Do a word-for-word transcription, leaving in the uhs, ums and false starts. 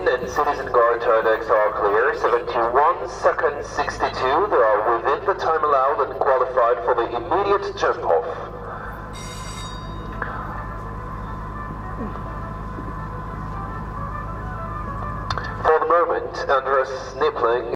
and Citizen Guard tow decks are clear. seventy-one seconds sixty-two. They are within the time allowed and qualified for the immediate jump off. For the moment, Andres Nippling